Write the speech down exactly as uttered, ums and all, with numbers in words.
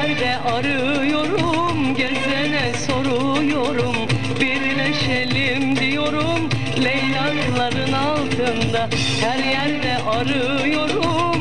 yerde arıyorum, gezene soruyorum, birleşelim diyorum. Leylaların altında her yerde arıyorum,